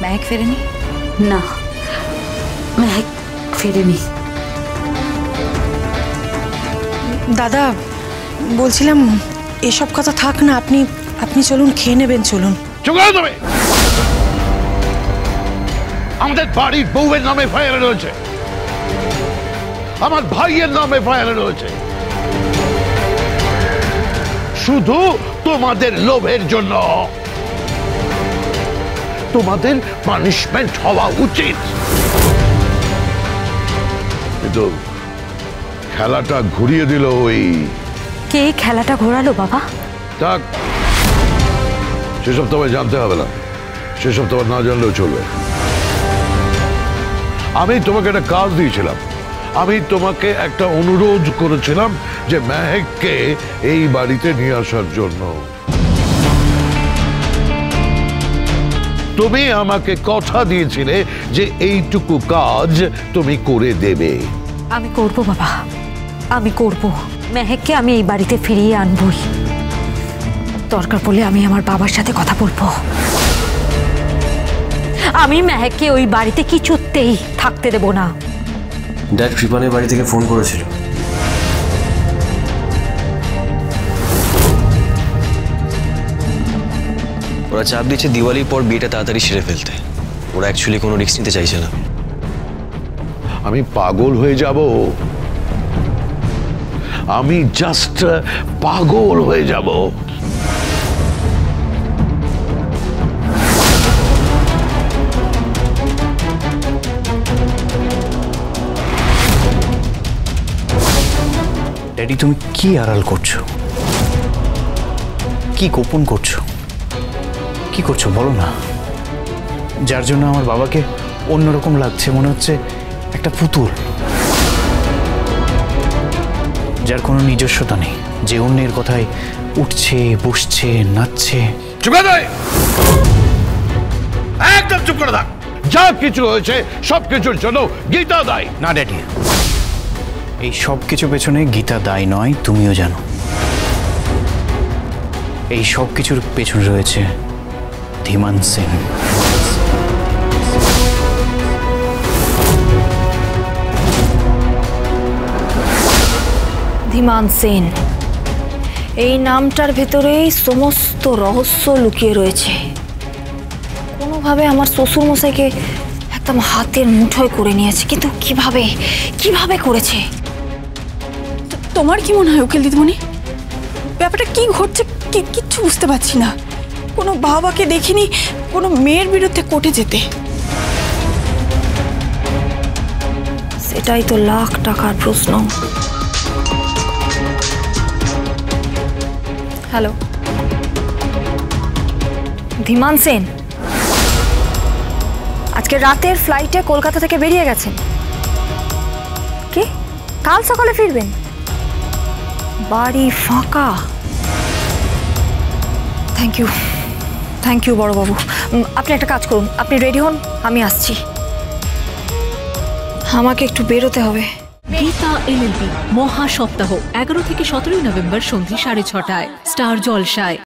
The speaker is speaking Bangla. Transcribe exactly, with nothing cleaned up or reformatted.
মেহেক ফেরেনি? না, মেহেক ফেরেনি। দাদা বলছিলাম এসব কথা থাক না, আপনি আপনি চলুন খেয়ে নেবেন, চলুন। তুমি আমাদের বাড়ির বউয়ের নামে ফায়ার রয়েছে, আমার ভাইয়ের নামে ফায়ার রয়েছে, শুধু তোমাদের লোভের জন্য। তোমাদের পানিশমেন্ট হওয়া উচিত। কিন্তু খেলাটা ঘুরিয়ে দিল ওই। কে খেলাটা ঘোরালো বাবা? থাক, সেসব তোমায় জানতে হবে না, সেসব তোমার না জানলেও চলবে। আমি তোমাকে একটা কাজ দিয়েছিলাম, আমি তোমাকে একটা অনুরোধ করেছিলাম যে মেহেককে এই বাড়িতে নিয়ে আসার জন্য। তুমি আমাকে কথা দিয়েছিলে যে এইটুকু কাজ তুমি করে দেবে। আমি করব বাবা, আমি করব। মেহেককে আমি এই বাড়িতে ফিরিয়ে আনবই। দরকার পড়লে আমি আমার বাবার সাথে কথা বলবো। আমি মেহেককে ওই বাড়িতে কিছুতেই থাকতে দেব না। ড্যাড কৃপানের বাড়ি থেকে ফোন করেছিল। ওরা চাপ দিচ্ছে দিওয়ালির পর বিয়েটা তাড়াতাড়ি সেরে ফেলতে। ওরা অ্যাকচুয়ালি কোনো রিস্ক নিতে চাইছে না। আমি পাগল হয়ে যাব, আমি জাস্ট পাগল হয়ে যাব। ড্যাডি, তুমি কি আড়াল করছো? কি গোপন করছো? কি করছো বলো না। যার জন্য আমার বাবাকে অন্যরকম লাগছে, মনে হচ্ছে একটা পুতুল, যার কোনো নিজস্বতা নেই, যে অন্যের কথায় উঠছে, বসছে, নাচছে। চুপ করে থাক, একদম চুপ করে থাক। যা কিছু হয়েছে সব কিছুর জন্য গীতা দায়ী। না ড্যাডি, এই সব কিছু পেছনে গীতা দায়ী নয়, তুমিও জানো। এই সব কিছুর পেছনে রয়েছে ধীমান সেন। ধীমান সেন, এই নামটার ভেতরেই সমস্ত রহস্য লুকিয়ে রয়েছে। কোনোভাবে আমার শ্বশুর মশাইকে একদম হাতের মুঠোয় করে নিয়েছে, কিন্তু কিভাবে কিভাবে করেছে? তোমার কি মনে হয় উকিল দিদিমণি, ব্যাপারটা কি ঘটছে কিচ্ছু বুঝতে পারছি না। কোনো বাবাকে দেখিনি কোনো মেয়ের বিরুদ্ধে কোর্টে যেতে। সেটাই তো লাখ টাকার প্রশ্ন। হ্যালো, ধীমান সেন আজকে রাতের ফ্লাইটে কলকাতা থেকে বেরিয়ে গেছেন। কি কাল সকালে ফিরবেন? বাড়ি ফাঁকা। থ্যাংক ইউ, থ্যাংক ইউ বড়বাবু। আপনি একটা কাজ করুন, আপনি রেডি হন, আমি আসছি। আমাকে একটু বেরোতে হবে। গীতা এল এল বি মহা সপ্তাহ এগারো থেকে সতেরোই নভেম্বর সন্ধ্যে সাড়ে ছটায় স্টার জলসায়।